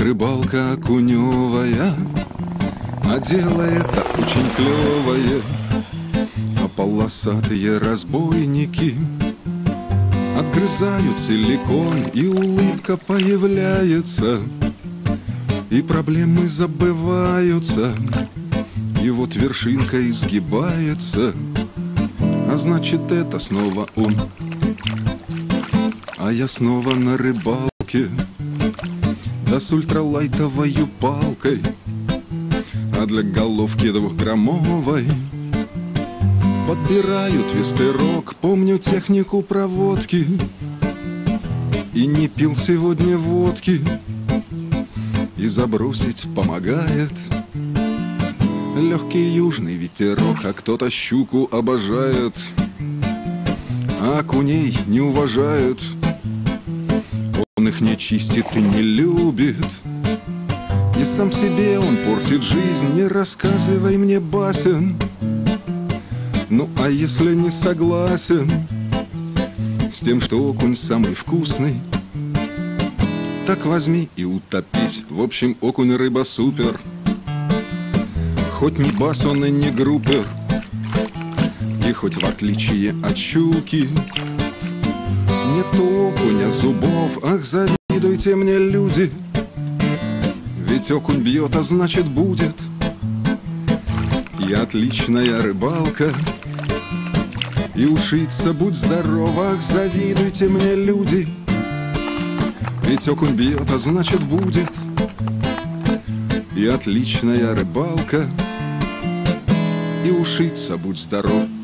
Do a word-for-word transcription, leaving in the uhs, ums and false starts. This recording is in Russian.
Рыбалка окуневая, а делает так очень клевое. А полосатые разбойники отгрызают силикон, и улыбка появляется, и проблемы забываются. И вот вершинка изгибается, а значит, это снова он. А я снова на рыбалке, да с ультралайтовой палкой, а для головки двухграммовой подбираю твистерок. Помню технику проводки и не пил сегодня водки, и забросить помогает легкий южный ветерок. А кто-то щуку обожает, а окуней не уважает. Он их не чистит и не любит, и сам себе он портит жизнь. Не рассказывай мне басен, ну а если не согласен с тем, что окунь самый вкусный, так возьми и утопись. В общем, окунь рыба супер, хоть не бас он и не группер, и хоть в отличие от щуки нету окуня зубов. Ах, завидуйте мне, люди, ведь окунь бьет, а значит будет и отличная рыбалка, и ушиться будь здоров. Ах, завидуйте мне, люди, ведь окунь бьет, а значит будет и отличная рыбалка, и ушиться будь здоров.